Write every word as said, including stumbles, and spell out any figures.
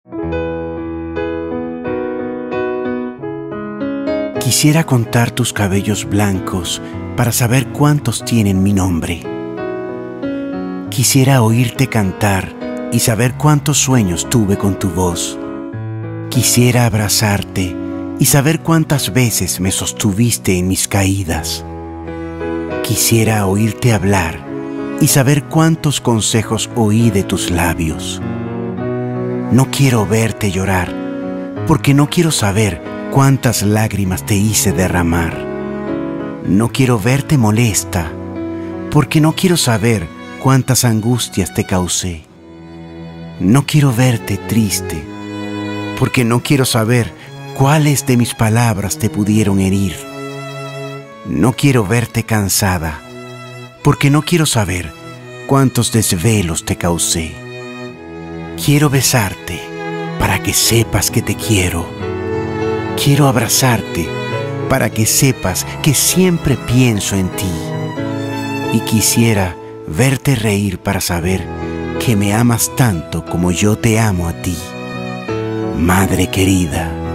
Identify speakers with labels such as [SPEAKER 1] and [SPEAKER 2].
[SPEAKER 1] Quisiera contar tus cabellos blancos para saber cuántos tienen mi nombre. Quisiera oírte cantar y saber cuántos sueños tuve con tu voz. Quisiera abrazarte y saber cuántas veces me sostuviste en mis caídas. Quisiera oírte hablar y saber cuántos consejos oí de tus labios. No quiero verte llorar, porque no quiero saber cuántas lágrimas te hice derramar. No quiero verte molesta, porque no quiero saber cuántas angustias te causé. No quiero verte triste, porque no quiero saber cuáles de mis palabras te pudieron herir. No quiero verte cansada, porque no quiero saber cuántos desvelos te causé. Quiero besarte para que sepas que te quiero. Quiero abrazarte para que sepas que siempre pienso en ti. Y quisiera verte reír para saber que me amas tanto como yo te amo a ti. Madre querida.